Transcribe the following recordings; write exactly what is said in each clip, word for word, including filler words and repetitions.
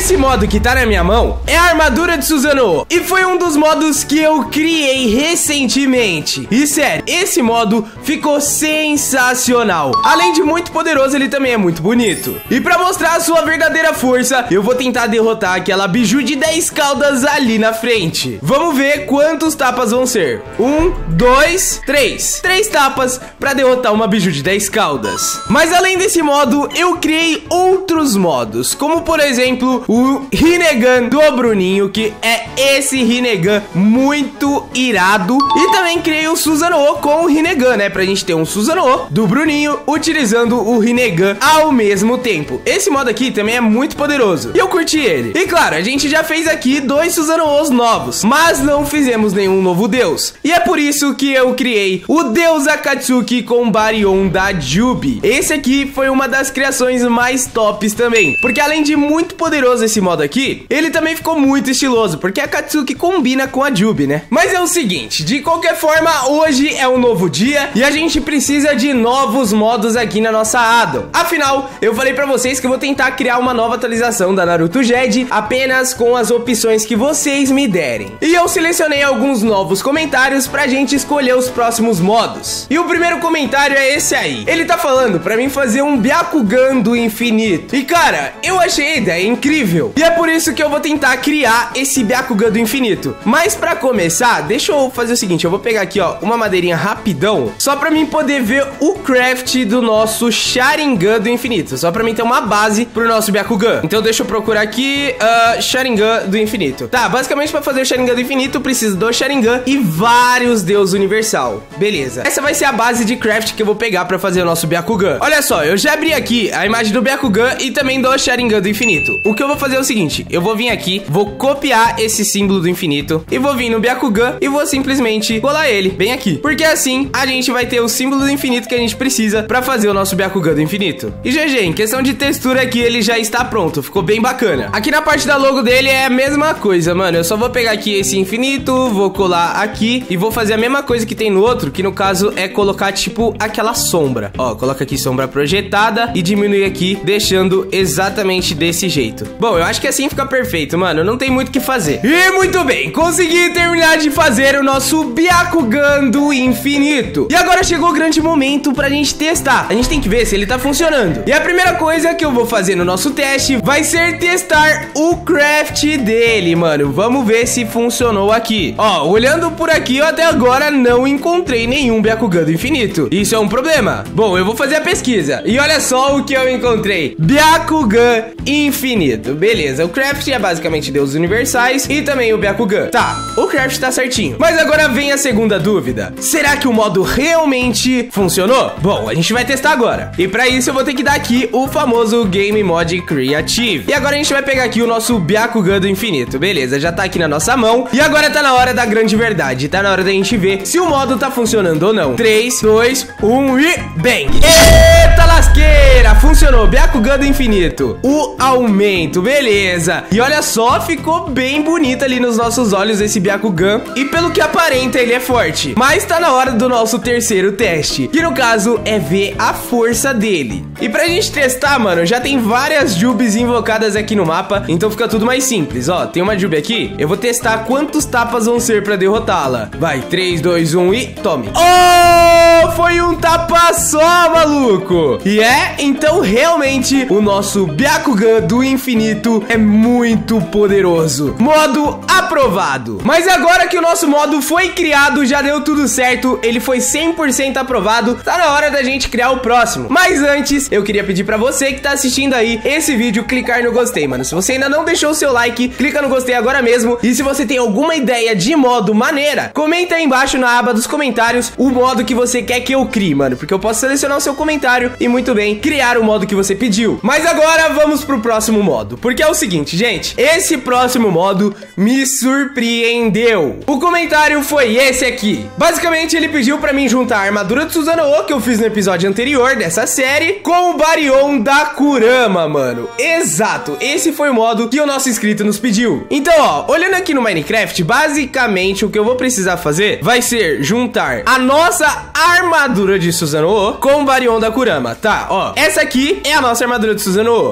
esse modo que tá na minha mão é a armadura de Susanoo. E foi um dos modos que eu criei recentemente. E sério, esse modo ficou sensacional. Além de muito poderoso, ele também é muito bonito. E pra mostrar a sua verdadeira força, eu vou tentar derrotar aquela biju de dez caudas ali na frente. Vamos ver quantos tapas vão ser. Um, dois, três. Três tapas pra derrotar uma biju de dez caudas. Mas além desse modo, eu criei outros modos, como por exemplo o Rinnegan do Bruninho, que é esse Rinnegan muito irado. E também criei o Susanoo com o Rinnegan, né, pra gente ter um Susanoo do Bruninho utilizando o Rinnegan ao mesmo tempo. Esse modo aqui também é muito poderoso e eu curti ele. E claro, a gente já fez aqui dois Susanoos novos, mas não fizemos nenhum novo deus. E é por isso que eu criei o Deus Akatsuki com Baryon da Jubi. Esse aqui foi uma das criações mais tops também, porque além de muito poderoso esse modo aqui, ele também ficou muito estiloso, porque a Akatsuki combina com a Jubi, né? Mas é o seguinte, de qualquer forma, hoje é um novo dia e a gente precisa de novos modos aqui na nossa Addon. Afinal, eu falei pra vocês que eu vou tentar criar uma nova atualização da Naruto Jed apenas com as opções que vocês me derem. E eu selecionei alguns novos comentários pra gente escolher os próximos modos. E o primeiro comentário é esse aí. Ele tá falando pra mim fazer um Byakugan do infinito. E cara, eu achei a ideia incrível. E é por isso que eu vou tentar criar esse Byakugan do infinito. Mas pra começar, deixa eu fazer o seguinte. Eu vou pegar aqui, ó, uma madeirinha rapidão, só pra mim poder ver o craft do nosso Sharingan do infinito. Só pra mim ter uma base pro nosso Byakugan. Então deixa eu procurar aqui uh, Sharingan do infinito. Tá, basicamente pra fazer o Sharingan do infinito, preciso do Sharingan e vários Deus Universal. Beleza. Essa vai ser a base de craft que eu vou pegar pra fazer o nosso Byakugan. Olha só, eu já abri aqui a imagem do Byakugan e também do Sharingan do infinito. O que eu vou fazer é o seguinte, eu vou vir aqui, vou copiar esse símbolo do infinito e vou vir no Byakugan e vou simplesmente colar ele bem aqui. Porque assim, a gente vai ter o símbolo do infinito que a gente precisa pra fazer o nosso Byakugan do infinito. E G G, em questão de textura aqui, ele já está pronto, ficou bem bacana. Aqui na parte da logo dele é a mesma coisa, mano. Eu só vou pegar aqui esse infinito, vou colar aqui e vou fazer a mesma coisa que tem no outro, que no caso é colocar tipo aquela sombra. Ó, coloca aqui sombra projetada e diminui aqui, deixando exatamente desse jeito. Bom, eu acho que assim fica perfeito, mano. Não tem muito o que fazer. E muito bem, consegui terminar de fazer o nosso Byakugan do infinito. E agora chegou o grande momento pra gente testar. A gente tem que ver se ele tá funcionando. E a primeira coisa que eu vou fazer no nosso teste vai ser testar o craft dele, mano. Vamos ver se funcionou aqui. Ó, olhando por aqui, eu até agora não encontrei nenhum Byakugan do infinito. Isso é um problema. Bom, eu vou fazer a pesquisa. E olha só o que eu encontrei. Byakugan infinito. Beleza, o craft é basicamente deuses universais e também o Byakugan. Tá, o craft tá certinho. Mas agora vem a segunda dúvida. Será que o modo realmente funcionou? Bom, a gente vai testar agora. E pra isso eu vou ter que dar aqui o famoso Game Mod Creative. E agora a gente vai pegar aqui o nosso Byakugan do infinito. Beleza, já tá aqui na nossa mão. E agora tá na hora da grande verdade. Tá na hora da gente ver se o modo tá funcionando ou não. três, dois, um e bang! Eita lasqueira! Funcionou, Byakugan do infinito. O aumento, beleza. E olha só, ficou bem bonito ali nos nossos olhos esse Byakugan. E pelo que aparenta, ele é forte. Mas tá na hora do nosso terceiro teste, que no caso é ver a força dele. E pra gente testar, mano, já tem várias Jubes invocadas aqui no mapa, então fica tudo mais simples. Ó, tem uma Jube aqui, eu vou testar quantos tapas vão ser pra derrotá-la. Vai, três, dois, um e tome. Oh, foi um tapa só, maluco. E é, então realmente o nosso Byakugan do infinito é muito poderoso. Modo aprovado. Mas agora que o nosso modo foi criado, já deu tudo certo, ele foi cem por cento aprovado, tá na hora da gente criar o próximo. Mas antes, eu queria pedir pra você que tá assistindo aí esse vídeo, clicar no gostei, mano. Se você ainda não deixou o seu like, clica no gostei agora mesmo. E se você tem alguma ideia de modo maneira, comenta aí embaixo na aba dos comentários o modo que você quer que eu crie, mano, porque eu posso selecionar o seu comentário e muito bem, criar o modo que você pediu. Mas agora vamos pro próximo modo, porque é o seguinte, gente, esse próximo modo me surpreendeu. O comentário foi esse aqui. Basicamente, ele pediu pra mim juntar a armadura de Susanoo, que eu fiz no episódio anterior dessa série, com o Baryon da Kurama, mano. Exato, esse foi o modo que o nosso inscrito nos pediu. Então, ó, olhando aqui no Minecraft, basicamente o que eu vou precisar fazer vai ser juntar a nossa armadura de Susanoo com o Baryon da Kurama, tá? Ó, essa aqui é a nossa armadura de Susanoo. Legal.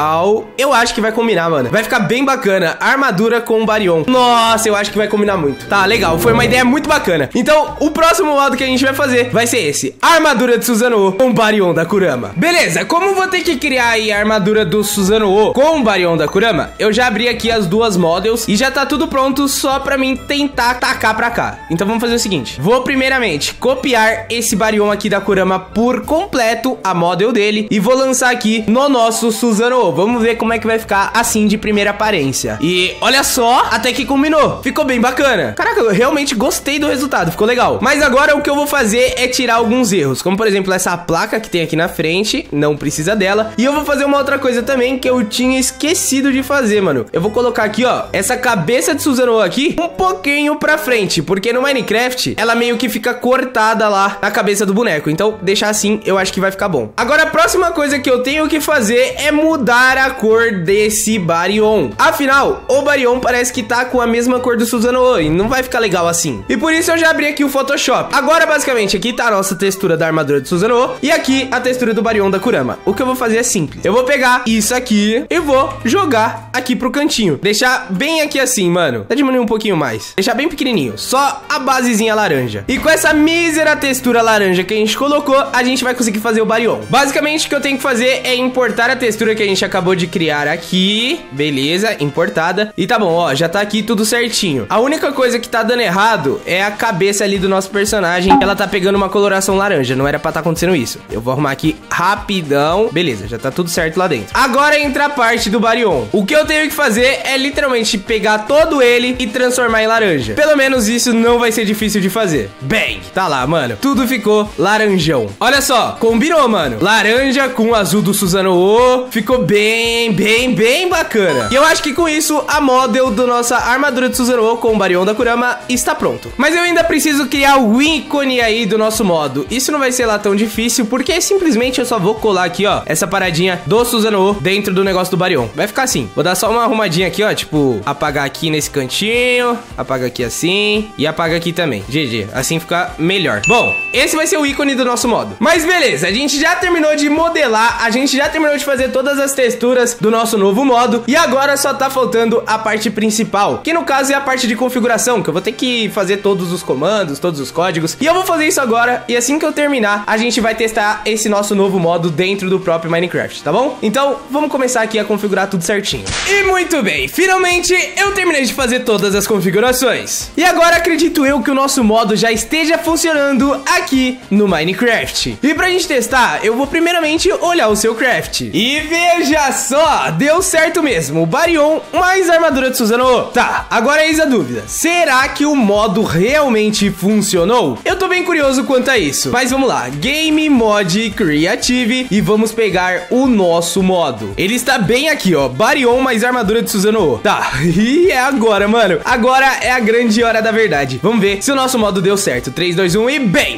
legal. Eu acho que vai combinar, mano. Vai ficar bem bacana. Armadura com o Baryon. Nossa, eu acho que vai combinar muito. Tá, legal. Foi uma ideia muito bacana. Então, o próximo modo que a gente vai fazer vai ser esse. Armadura de Susanoo com o Baryon da Kurama. Beleza, como eu vou ter que criar aí a armadura do Susanoo com o Baryon da Kurama, eu já abri aqui as duas models e já tá tudo pronto só pra mim tentar tacar pra cá. Então vamos fazer o seguinte. Vou primeiramente copiar esse Baryon aqui da Kurama por completo, a model dele, e vou lançar aqui no nosso Susanoo. Vamos ver como é que vai ficar assim de primeira aparência. E olha só, até que combinou. Ficou bem bacana. Caraca, eu realmente gostei do resultado, ficou legal. Mas agora o que eu vou fazer é tirar alguns erros, como por exemplo essa placa que tem aqui na frente, não precisa dela. E eu vou fazer uma outra coisa também que eu tinha esquecido de fazer, mano. Eu vou colocar aqui, ó, essa cabeça de Susanoo aqui um pouquinho pra frente, porque no Minecraft ela meio que fica cortada lá na cabeça do boneco. Então deixar assim eu acho que vai ficar bom. Agora a próxima coisa que eu tenho que fazer é mudar a cor desse Baryon. Afinal, o Baryon parece que tá com a mesma cor do Susanoo e não vai ficar legal assim. E por isso eu já abri aqui o Photoshop. Agora basicamente aqui tá a nossa textura da armadura de Susanoo e aqui a textura do Baryon da Kurama. O que eu vou fazer é simples. Eu vou pegar isso aqui e vou jogar aqui pro cantinho. Deixar bem aqui assim, mano. Vou diminuir um pouquinho mais. Deixar bem pequenininho. Só a basezinha laranja. E com essa mísera textura laranja que a gente colocou, a gente vai conseguir fazer o Baryon. Basicamente o que eu tenho que fazer é importar a textura que a gente acabou de criar aqui. Beleza, importada. E tá bom, ó, já tá aqui tudo certinho. A única coisa que tá dando errado é a cabeça ali do nosso personagem. Ela tá pegando uma coloração laranja. Não era pra tá acontecendo isso. Eu vou arrumar aqui rapidão. Beleza, já tá tudo certo lá dentro. Agora entra a parte do Baryon. O que eu tenho que fazer é literalmente pegar todo ele e transformar em laranja. Pelo menos isso não vai ser difícil de fazer. Bang! Tá lá, mano. Tudo ficou laranjão. Olha só, combinou, mano. Laranja com o azul do Susanoo. Ficou bem, bem, bem bacana. E eu acho que com isso a model da nossa armadura de Susanoo com o Baryon da Kurama está pronto. Mas eu ainda preciso criar o ícone aí do nosso modo. Isso não vai ser lá tão difícil, porque simplesmente eu só vou colar aqui, ó, essa paradinha do Susanoo dentro do negócio do Baryon. Vai ficar assim. Vou dar só uma arrumadinha aqui, ó, tipo, apagar aqui nesse cantinho, apaga aqui assim e apaga aqui também. G G, assim fica melhor. Bom, esse vai ser o ícone do nosso modo. Mas beleza, a gente já terminou de modelar, a gente já terminou de fazer todas as texturas do nosso novo modo e agora só tá faltando a parte principal, que no caso é a parte de configuração, que eu vou ter que fazer todos os comandos, todos os códigos, e eu vou fazer isso agora, e assim que eu terminar, a gente vai testar esse nosso novo modo dentro do próprio Minecraft, tá bom? Então, vamos começar aqui a configurar tudo certinho. E muito bem, finalmente eu terminei de fazer todas as configurações. E agora acredito eu que o nosso modo já esteja funcionando aqui no Minecraft. E pra gente testar, eu vou primeiramente olhar o seu craft. E veja só, deu certo mesmo, o Baryon mais a armadura de Susanoo. Tá, agora eis a dúvida, será que o modo realmente funcionou? Eu tô bem curioso quanto a isso, mas vamos lá, Game Mod Creative e vamos pegar o nosso modo. Ele está bem aqui, ó, Baryon mais armadura de Susanoo. Tá, e é agora, mano. Agora é a grande hora da verdade. Vamos ver se o nosso modo deu certo. três, dois, um e bang!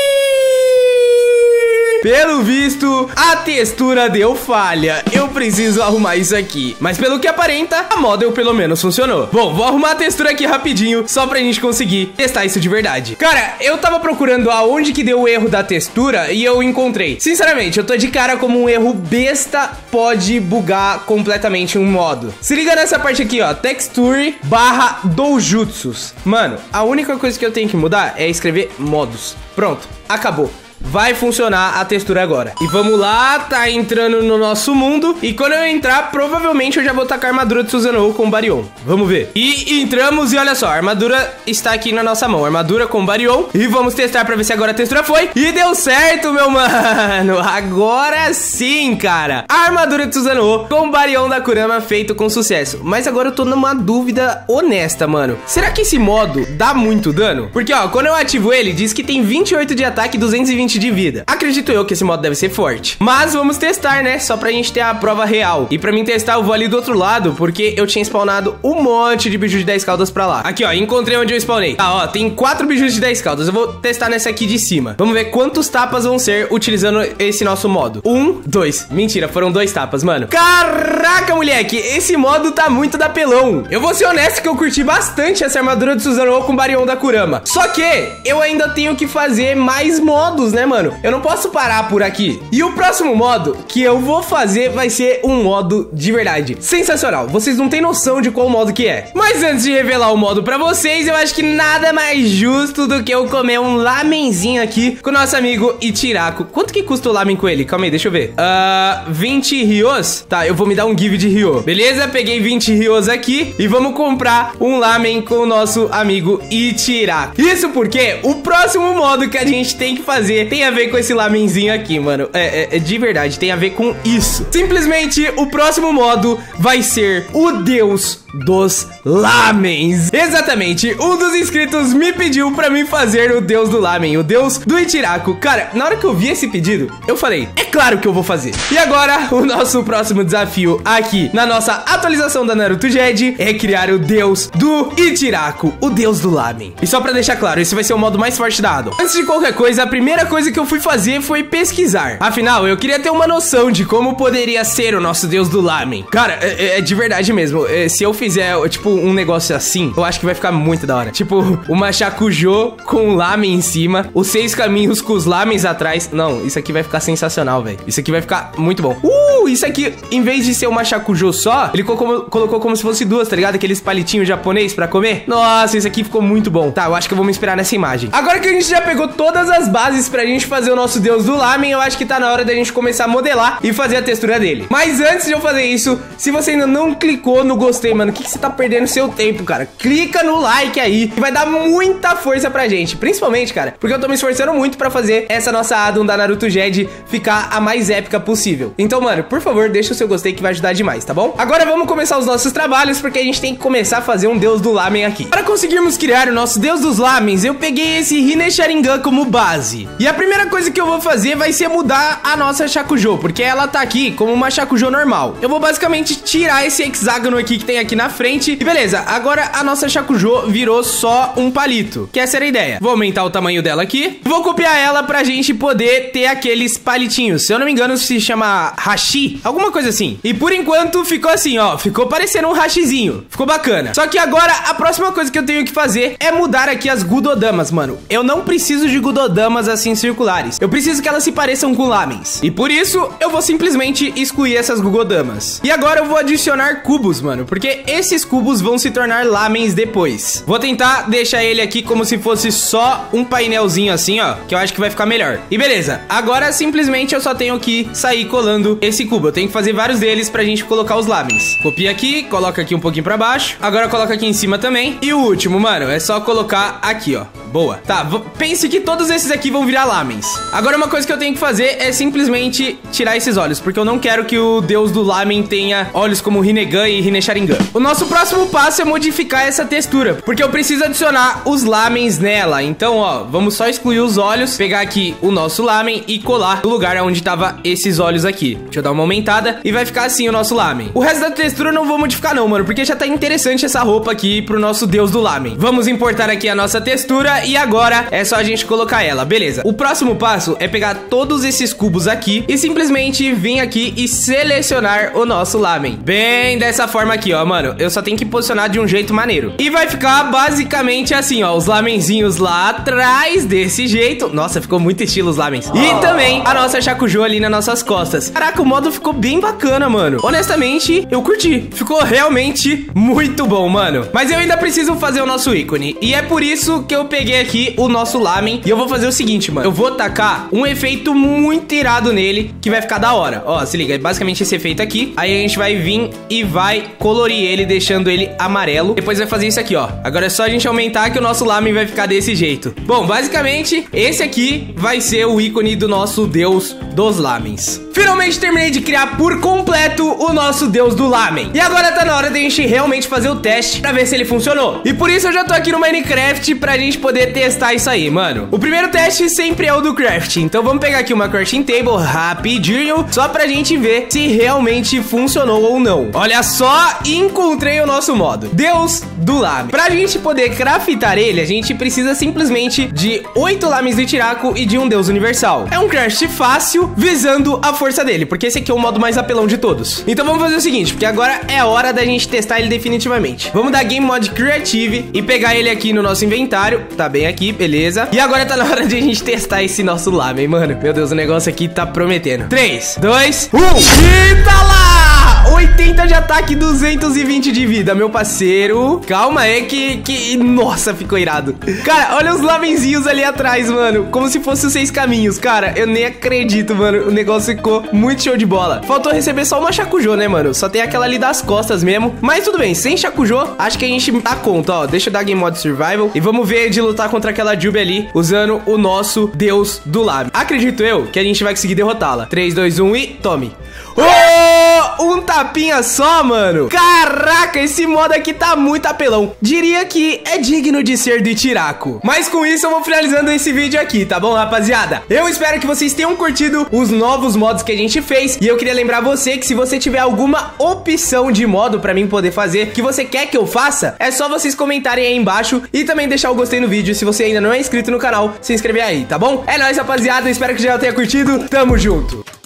Pelo visto, a textura deu falha. Eu preciso arrumar isso aqui. Mas pelo que aparenta, a model pelo menos funcionou. Bom, vou arrumar a textura aqui rapidinho, só pra gente conseguir testar isso de verdade. Cara, eu tava procurando aonde que deu o erro da textura e eu encontrei. Sinceramente, eu tô de cara como um erro besta pode bugar completamente um modo. Se liga nessa parte aqui, ó. Texture barra doujutsus. Mano, a única coisa que eu tenho que mudar é escrever modos. Pronto, acabou. Vai funcionar a textura agora. E vamos lá, tá entrando no nosso mundo. E quando eu entrar, provavelmente eu já vou tacar a armadura de Susanoo com o Baryon. Vamos ver. E entramos e olha só, a armadura está aqui na nossa mão. Armadura com o Baryon. E vamos testar pra ver se agora a textura foi. E deu certo, meu mano. Agora sim, cara. A armadura de Susanoo com o Baryon da Kurama feito com sucesso. Mas agora eu tô numa dúvida honesta, mano. Será que esse modo dá muito dano? Porque, ó, quando eu ativo ele, diz que tem vinte e oito de ataque e duzentos e vinte de vida. Acredito eu que esse modo deve ser forte. Mas vamos testar, né? Só pra gente ter a prova real. E pra mim testar, eu vou ali do outro lado, porque eu tinha spawnado um monte de bichos de dez caudas pra lá. Aqui, ó, encontrei onde eu spawnei. Ah, ó, tem quatro bichos de dez caudas. Eu vou testar nessa aqui de cima. Vamos ver quantos tapas vão ser utilizando esse nosso modo. Um, dois. Mentira, foram dois tapas, mano. Caraca, moleque, esse modo tá muito da pelão. Eu vou ser honesto que eu curti bastante essa armadura de Susanoo com o Baryon da Kurama. Só que eu ainda tenho que fazer mais modos, né, né, mano? Eu não posso parar por aqui. E o próximo modo que eu vou fazer vai ser um modo de verdade sensacional. Vocês não têm noção de qual modo que é. Mas antes de revelar o modo pra vocês, eu acho que nada mais justo do que eu comer um lamenzinho aqui com o nosso amigo Ichiraku. Quanto que custa o lamen com ele? Calma aí, deixa eu ver. Uh, vinte rios? Tá, eu vou me dar um give de rio. Beleza? Peguei vinte rios aqui e vamos comprar um lamen com o nosso amigo Ichiraku. Isso porque o próximo modo que a gente tem que fazer tem a ver com esse lamenzinho aqui, mano. É, é, é de verdade, tem a ver com isso. Simplesmente, o próximo modo vai ser o Deus dos lamens. Exatamente, um dos inscritos me pediu pra mim fazer o Deus do lamen, o Deus do Ichiraku. Cara, na hora que eu vi esse pedido, eu falei, é claro que eu vou fazer. E agora, o nosso próximo desafio aqui na nossa atualização da Naruto Jed é criar o Deus do Ichiraku, o Deus do lamen. E só pra deixar claro, esse vai ser o modo mais forte dado. Antes de qualquer coisa, a primeira coisa que eu fui fazer foi pesquisar. Afinal, eu queria ter uma noção de como poderia ser o nosso Deus do lamen. Cara, é, é de verdade mesmo. É, se eu fizer, tipo, um negócio assim, eu acho que vai ficar muito da hora. Tipo, uma Shakujo com um lamen em cima, os seis caminhos com os lamens atrás. Não, isso aqui vai ficar sensacional, velho. Isso aqui vai ficar muito bom. Uh, isso aqui, em vez de ser uma Shakujo só, ele colocou, colocou como se fosse duas, tá ligado? Aqueles palitinhos japonês pra comer. Nossa, isso aqui ficou muito bom. Tá, eu acho que eu vou me inspirar nessa imagem. Agora que a gente já pegou todas as bases pra gente fazer o nosso Deus do lamen, eu acho que tá na hora da gente começar a modelar e fazer a textura dele. Mas antes de eu fazer isso, se você ainda não clicou no gostei, mano, o que, que você tá perdendo seu tempo, cara? Clica no like aí, que vai dar muita força pra gente. Principalmente, cara, porque eu tô me esforçando muito pra fazer essa nossa addon da Naruto Jed ficar a mais épica possível. Então, mano, por favor, deixa o seu gostei que vai ajudar demais, tá bom? Agora vamos começar os nossos trabalhos, porque a gente tem que começar a fazer um Deus do lamen aqui. Para conseguirmos criar o nosso Deus dos lamens, eu peguei esse Hine Sharingan como base. E a primeira coisa que eu vou fazer vai ser mudar a nossa Shakujo, porque ela tá aqui como uma Shakujo normal. Eu vou basicamente tirar esse hexágono aqui que tem aqui na frente. E beleza, agora a nossa Shakujo virou só um palito, que essa era a ideia. Vou aumentar o tamanho dela aqui. Vou copiar ela pra gente poder ter aqueles palitinhos. Se eu não me engano, se chama hashi, alguma coisa assim. E por enquanto ficou assim, ó. Ficou parecendo um hashizinho. Ficou bacana. Só que agora a próxima coisa que eu tenho que fazer é mudar aqui as Gudodamas, mano. Eu não preciso de Gudodamas assim circulares. Eu preciso que elas se pareçam com lamens. E por isso eu vou simplesmente excluir essas Gugodamas. E agora eu vou adicionar cubos, mano, porque esses cubos vão se tornar lamens depois. Vou tentar deixar ele aqui como se fosse só um painelzinho assim, ó, que eu acho que vai ficar melhor. E beleza, agora simplesmente eu só tenho que sair colando esse cubo. Eu tenho que fazer vários deles pra gente colocar os lamens. Copia aqui, coloca aqui um pouquinho pra baixo. Agora coloca aqui em cima também. E o último, mano, é só colocar aqui, ó. Boa. Tá, pense que todos esses aqui vão virar lamens. Agora uma coisa que eu tenho que fazer é simplesmente tirar esses olhos, porque eu não quero que o Deus do lamen tenha olhos como Rinnegan e Hine Sharingan. O nosso próximo passo é modificar essa textura, porque eu preciso adicionar os lamens nela. Então, ó, vamos só excluir os olhos, pegar aqui o nosso lamen e colar no lugar onde tava esses olhos aqui. Deixa eu dar uma aumentada e vai ficar assim o nosso lamen. O resto da textura eu não vou modificar não, mano, porque já tá interessante essa roupa aqui pro nosso Deus do lamen. Vamos importar aqui a nossa textura e agora é só a gente colocar ela, beleza. O próximo passo é pegar todos esses cubos aqui e simplesmente vir aqui e selecionar o nosso lamen. Bem dessa forma aqui, ó, mano. Eu só tenho que posicionar de um jeito maneiro. E vai ficar basicamente assim, ó, os lamenzinhos lá atrás, desse jeito. Nossa, ficou muito estilo os lamens. E também a nossa Shakujo ali nas nossas costas. Caraca, o modo ficou bem bacana, mano. Honestamente, eu curti. Ficou realmente muito bom, mano. Mas eu ainda preciso fazer o nosso ícone. E é por isso que eu peguei aqui o nosso lamen. E eu vou fazer o seguinte, mano. Eu vou tacar um efeito muito irado nele, que vai ficar da hora. Ó, se liga, é basicamente esse efeito aqui. Aí a gente vai vir e vai colorir ele, deixando ele amarelo. Depois vai fazer isso aqui, ó. Agora é só a gente aumentar que o nosso lamen vai ficar desse jeito. Bom, basicamente, esse aqui vai ser o ícone do nosso Deus dos lamens. Finalmente terminei de criar por completo o nosso Deus do lamen. E agora tá na hora de a gente realmente fazer o teste pra ver se ele funcionou. E por isso eu já tô aqui no Minecraft pra gente poder testar isso aí, mano. O primeiro teste sempre é o do crafting. Então vamos pegar aqui uma crafting table rapidinho, só pra gente ver se realmente funcionou ou não. Olha só, encontrei o nosso modo Deus do lamen. Pra gente poder craftar ele, a gente precisa simplesmente de oito lamens do Ichiraku e de um Deus universal. É um craft fácil, visando a força dele, porque esse aqui é o modo mais apelão de todos. Então vamos fazer o seguinte, porque agora é a hora da gente testar ele definitivamente. Vamos dar Game Mode Creative e pegar ele aqui no nosso inventário. Tá bem aqui, beleza. E agora tá na hora de a gente testar esse nosso Lamen, mano. Meu Deus, o negócio aqui tá prometendo. três, dois, um. E tá lá! oitenta de ataque, duzentos e vinte de vida, meu parceiro. Calma aí que, que... Nossa, ficou irado. Cara, olha os lamenzinhos ali atrás, mano. Como se fossem os seis caminhos. Cara, eu nem acredito, mano. O negócio ficou muito show de bola. Faltou receber só uma Shakujou, né, mano? Só tem aquela ali das costas mesmo. Mas tudo bem, sem Shakujou, acho que a gente dá conta, ó. Deixa eu dar Game Mode Survival e vamos ver de lutar contra aquela Juby ali, usando o nosso Deus do Lamen. Acredito eu que a gente vai conseguir derrotá-la. três, dois, um e tome. Oh, um tapinha só, mano. Caraca, esse modo aqui tá muito apelão. Diria que é digno de ser do Itiraco. Mas com isso eu vou finalizando esse vídeo aqui, tá bom, rapaziada? Eu espero que vocês tenham curtido os novos modos que a gente fez. E eu queria lembrar você que se você tiver alguma opção de modo pra mim poder fazer, que você quer que eu faça, é só vocês comentarem aí embaixo e também deixar o gostei no vídeo. Se você ainda não é inscrito no canal, se inscrever aí, tá bom? É nóis, rapaziada. Eu espero que já tenha curtido. Tamo junto.